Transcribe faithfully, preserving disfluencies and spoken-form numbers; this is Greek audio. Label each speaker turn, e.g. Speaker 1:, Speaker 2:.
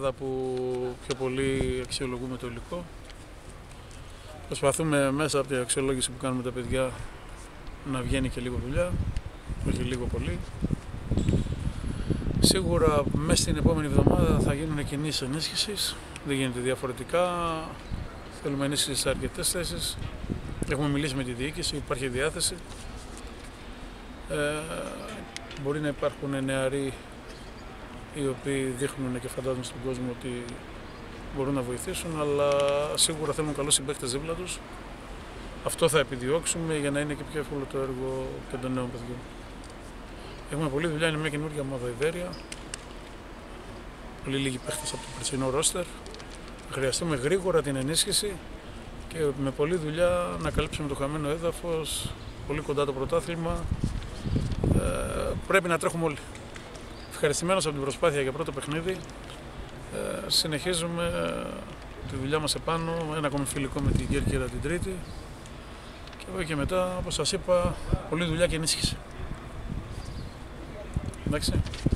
Speaker 1: Που πιο πολύ αξιολογούμε το υλικό. Προσπαθούμε μέσα από την αξιολόγηση που κάνουμε τα παιδιά να βγαίνει και λίγο δουλειά, όχι λίγο πολύ. Σίγουρα μέσα στην επόμενη εβδομάδα θα γίνουν κινήσεις ενίσχυσης, δεν γίνεται διαφορετικά. Θέλουμε ενίσχυση σε αρκετές θέσεις. Έχουμε μιλήσει με τη διοίκηση, υπάρχει διάθεση. Ε, μπορεί να υπάρχουν νεαροί οι οποίοι δείχνουν και φαντάζομαι στον κόσμο ότι μπορούν να βοηθήσουν, αλλά σίγουρα θέλουν καλούς συμπαίκτες δίπλα τους. Αυτό θα επιδιώξουμε για να είναι και πιο εύκολο το έργο και των νέων παιδιών. Έχουμε πολλή δουλειά, είναι μια καινούργια ομάδα Ιβέρια. Πολύ λίγοι παίχτες από το περσινό ρόστερ. Χρειαστούμε γρήγορα την ενίσχυση και με πολλή δουλειά να καλύψουμε το χαμένο έδαφος, πολύ κοντά το πρωτάθλημα. Ε, πρέπει να τρέχουμε όλοι. Ευχαριστημένος από την προσπάθεια για πρώτο παιχνίδι. Ε, συνεχίζουμε τη δουλειά μας επάνω, ένα ακόμη φιλικό με την Κέρκυρα την Τρίτη. Και από εκεί και μετά, όπως σας είπα, πολλή δουλειά και ενίσχυση. Εντάξει.